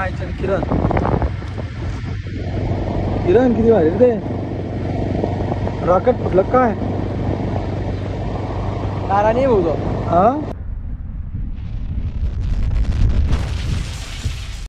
मायच्या किरण किरण किती भारी रे ते रॉकेट फुटलं काय नारा नाही भाऊ तो. हा